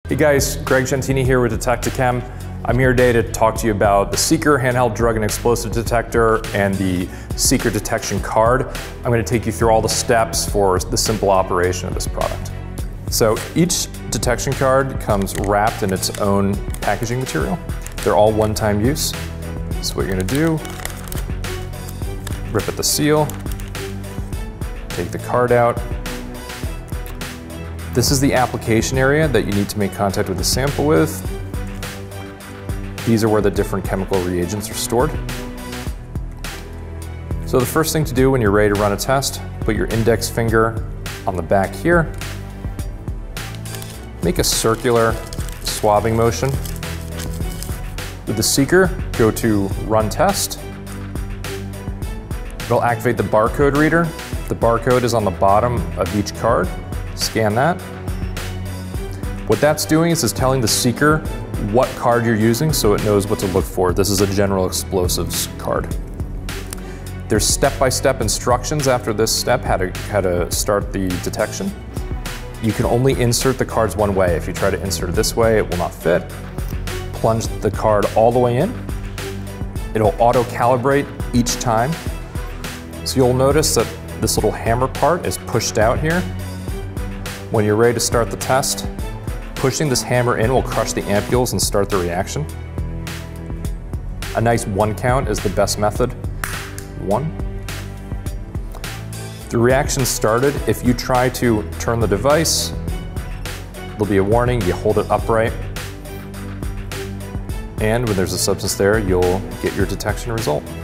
Hey guys, Greg Gentini here with Detect-A-Chem. I'm here today to talk to you about the SEEKERe handheld drug and explosive detector and the SEEKERe detection card. I'm going to take you through all the steps for the simple operation of this product. So each detection card comes wrapped in its own packaging material. They're all one-time use. So what you're going to do, rip at the seal, take the card out. This is the application area that you need to make contact with the sample with. These are where the different chemical reagents are stored. So the first thing to do when you're ready to run a test, put your index finger on the back here. Make a circular swabbing motion. With the SEEKERe, go to Run Test. It'll activate the barcode reader. The barcode is on the bottom of each card. Scan that. What that's doing is it's telling the SEEKERe what card you're using so it knows what to look for. This is a general explosives card. There's step-by-step instructions after this step how to start the detection. You can only insert the cards one way. If you try to insert it this way, it will not fit. Plunge the card all the way in. It'll auto-calibrate each time. So you'll notice that this little hammer part is pushed out here. When you're ready to start the test, pushing this hammer in will crush the ampules and start the reaction. A nice 1 count is the best method. 1. The reaction started. If you try to turn the device, there'll be a warning. You hold it upright. And when there's a substance there, you'll get your detection result.